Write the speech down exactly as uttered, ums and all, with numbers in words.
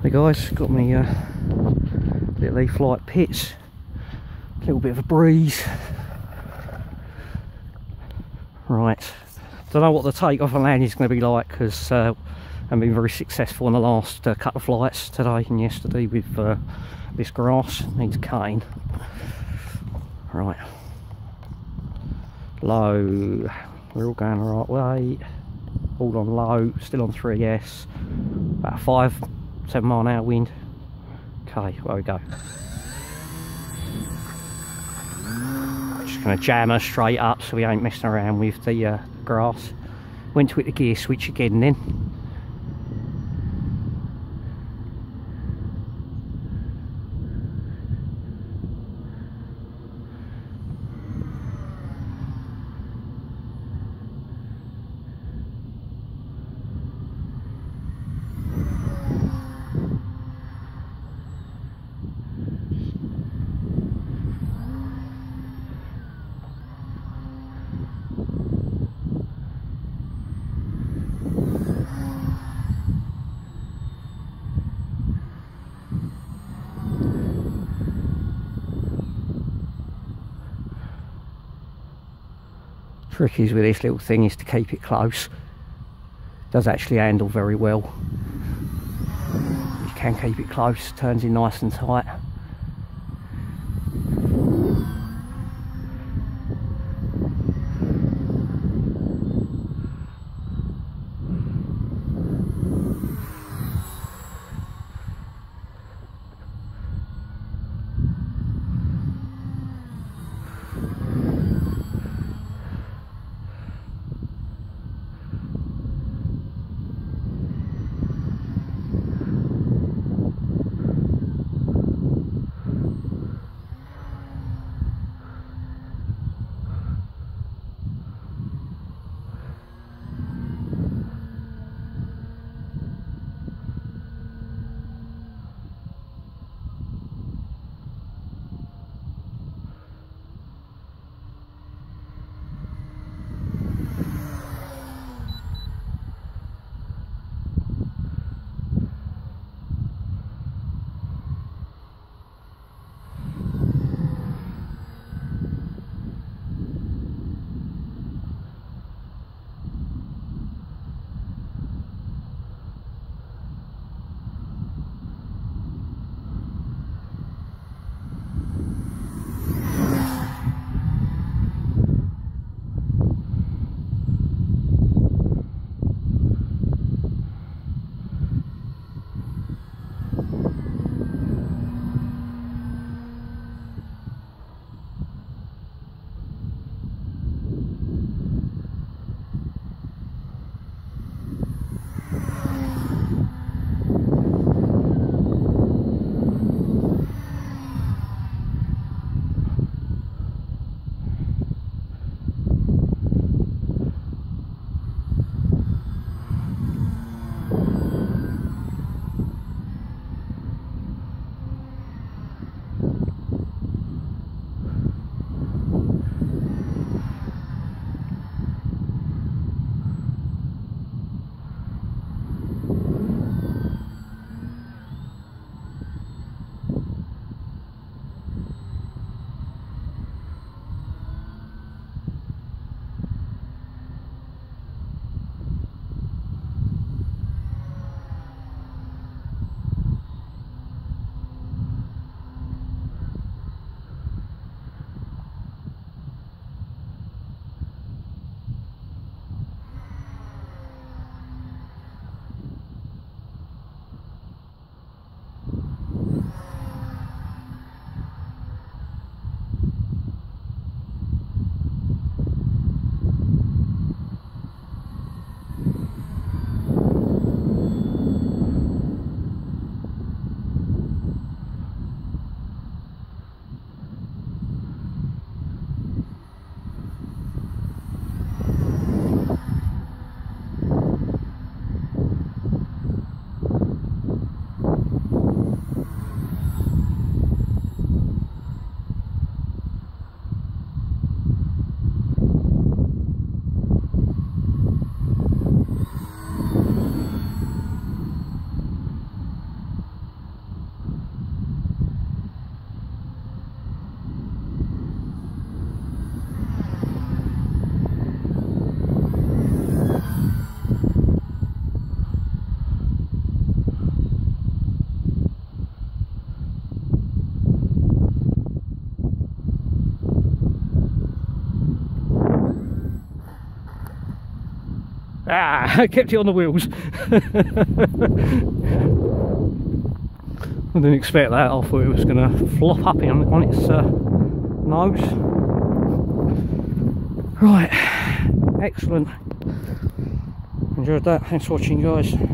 Hey guys, got me uh, little E-flite pits, a little bit of a breeze. Right, don't know what the takeoff and landing is going to be like because uh, I've been very successful in the last uh, couple of flights today and yesterday with uh, this grass. Needs cutting. Right, low, we're all going the right way, all on low, still on three S, about five, seven mile an hour wind. Okay, where we go. Just going to jam her straight up so we ain't messing around with the uh, grass. Went to hit the gear switch again then. Trick is with this little thing is to keep it close. It does actually handle very well. You can keep it close, turns in nice and tight. Ah, I kept it on the wheels. I didn't expect that. I thought it was going to flop up in, on its uh, nose. Right, excellent. Enjoyed that. Thanks for watching, guys.